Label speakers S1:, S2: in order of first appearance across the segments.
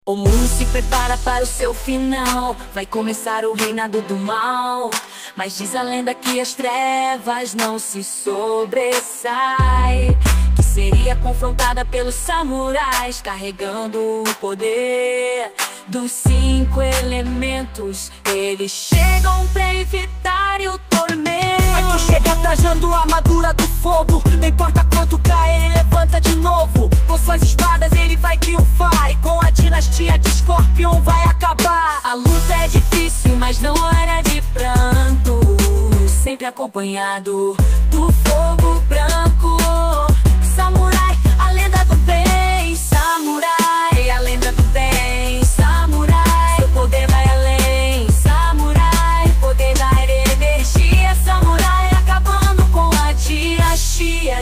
S1: O mundo se prepara para o seu final. Vai começar o reinado do mal. Mas diz a lenda que as trevas não se sobressai, que seria confrontada pelos samurais, carregando o poder dos 5 elementos. Eles chegam pra evitar o tormento.
S2: Aí tu chega trajando a armadura do fogo. Não importa quanto cai, ele levanta de novo. Com suas espadas ele vai triunfar, e com a dinastia de Scorpion vai acabar.
S1: A luta é difícil, mas não era de pranto, sempre acompanhado do fogo branco. Samurai, a lenda do bem. Samurai, a lenda do bem. Samurai, seu poder vai além. Samurai, poder da energia. Samurai, acabando com a dinastia.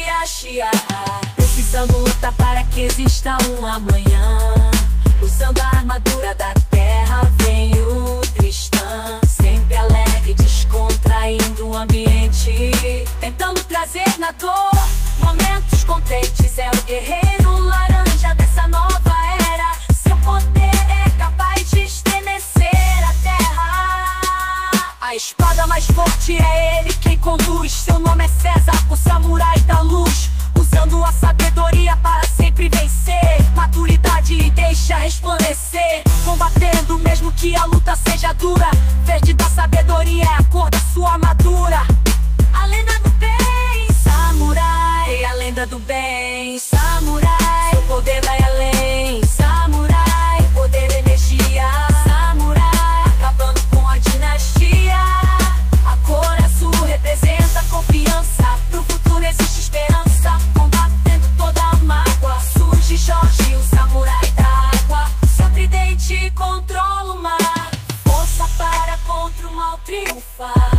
S1: Precisando lutar para que exista um amanhã. Usando a armadura da terra vem o Tristão, sempre alegre, descontraindo o ambiente, tentando trazer na dor momentos contentes. É o guerreiro laranja dessa nova era. Seu poder é capaz de estremecer a terra.
S2: A espada mais forte é ele quem conduz. Seu nome é César, o samurai da luz, usando a sabedoria para sempre vencer. Maturidade deixa resplandecer, combatendo mesmo que a luta seja dura. Verde da sabedoria é a cor da sua armadura.
S1: A lenda do bem. Samurai, a lenda do bem. Samurai, seu poder vai além. Samurai, poder da energia. Samurai, acabando com a dinastia. A cor azul representa confiança. Pro futuro existe esperança, combatendo toda a mágoa. Surge Jorge, o samurai da água. Seu tridente controla o mar, força para contra o mal triunfar.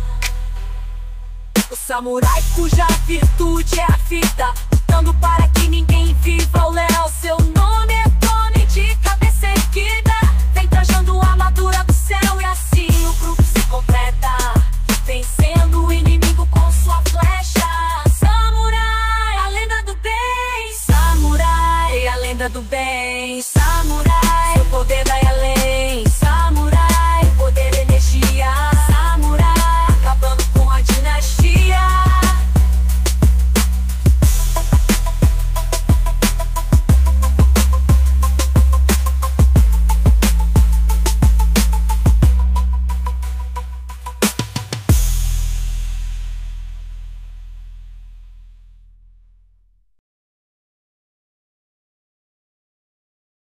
S2: O samurai cuja virtude é a vida, lutando para que ninguém viva o leal. Seu nome é Tony, de cabeça erguida, vem trajando a armadura do céu, e assim o grupo se completa, vencendo o inimigo com sua flecha.
S1: Samurai, a lenda do bem. Samurai, a lenda do bem. Samurai, seu poder vai